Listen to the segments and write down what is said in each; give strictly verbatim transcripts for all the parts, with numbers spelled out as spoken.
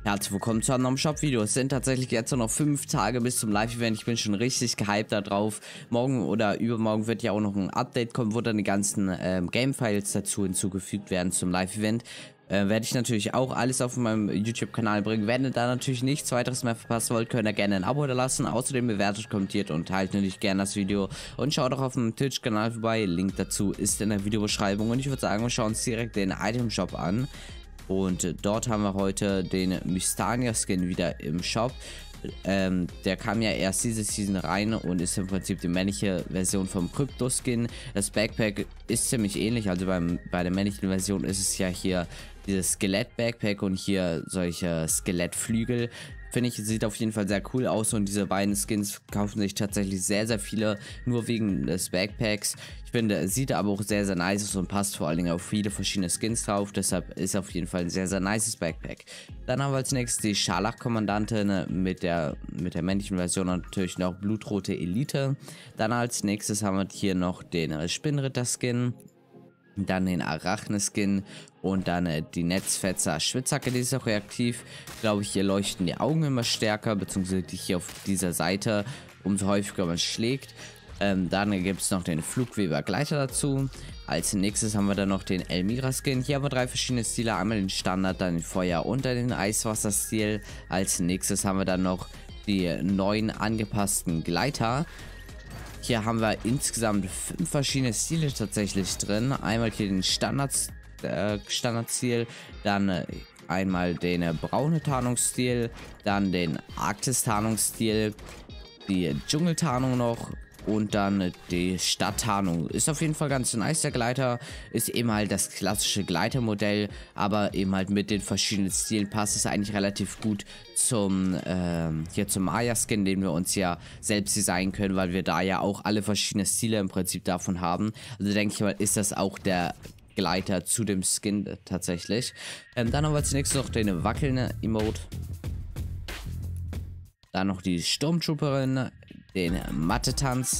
Herzlich willkommen zu einem neuen Shop-Video. Es sind tatsächlich jetzt noch fünf Tage bis zum Live-Event. Ich bin schon richtig gehypt da drauf. Morgen oder übermorgen wird ja auch noch ein Update kommen, wo dann die ganzen ähm, Game-Files dazu hinzugefügt werden zum Live-Event. Äh, werde ich natürlich auch alles auf meinem YouTube-Kanal bringen. Wenn ihr da natürlich nichts weiteres mehr verpassen wollt, könnt ihr gerne ein Abo da lassen. Außerdem bewertet, kommentiert und teilt natürlich gerne das Video. Und schaut auch auf dem Twitch-Kanal vorbei. Link dazu ist in der Videobeschreibung. Und ich würde sagen, wir schauen uns direkt den Item-Shop an. Und dort haben wir heute den Mystania-Skin wieder im Shop. Ähm, der kam ja erst diese Season rein und ist im Prinzip die männliche Version vom Krypto-Skin. Das Backpack ist ziemlich ähnlich, also beim, bei der männlichen Version ist es ja hier dieses Skelett-Backpack und hier solche Skelettflügel. Finde ich, sieht auf jeden Fall sehr cool aus und diese beiden Skins kaufen sich tatsächlich sehr, sehr viele, nur wegen des Backpacks. Ich finde, es sieht aber auch sehr, sehr nice aus und passt vor allen Dingen auf viele verschiedene Skins drauf. Deshalb ist auf jeden Fall ein sehr, sehr nices Backpack. Dann haben wir als nächstes die Scharlach-Kommandantin mit der, mit der männlichen Version und natürlich noch blutrote Elite. Dann als nächstes haben wir hier noch den Spinnritter-Skin. Dann den Arachne-Skin und dann äh, die Netzfetzer Schwitzhacke, die ist auch reaktiv. Glaube ich, hier leuchten die Augen immer stärker, beziehungsweise die hier auf dieser Seite, umso häufiger man schlägt. Ähm, dann gibt es noch den Flugweber Gleiter dazu. Als nächstes haben wir dann noch den Elmira-Skin. Hier haben wir drei verschiedene Stile, einmal den Standard, dann den Feuer- und dann den Eiswasser-Stil. Als nächstes haben wir dann noch die neuen angepassten Gleiter. Hier haben wir insgesamt fünf verschiedene Stile tatsächlich drin. Einmal hier den Standard, äh, Standardstil, dann äh, einmal den äh, braune Tarnungsstil, dann den Arktis-Tarnungsstil, die Dschungeltarnung noch und dann die Stadttarnung. Ist auf jeden Fall ganz nice. Der Gleiter ist eben halt das klassische Gleitermodell, aber eben halt mit den verschiedenen Stilen passt es eigentlich relativ gut zum ähm, hier zum Maya-Skin, den wir uns ja selbst designen können, weil wir da ja auch alle verschiedenen Stile im Prinzip davon haben. Also denke ich mal, ist das auch der Gleiter zu dem Skin tatsächlich. Ähm, dann haben wir als nächstes noch den wackelnden Emote. Dann noch die Sturmtrooperin, den Mathe-Tanz.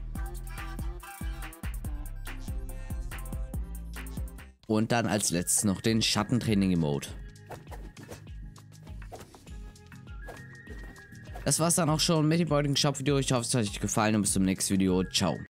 Und dann als letztes noch den Schattentraining-Emote. Das war's dann auch schon mit dem heutigen Shop-Video. Ich hoffe, es hat euch gefallen und bis zum nächsten Video. Ciao.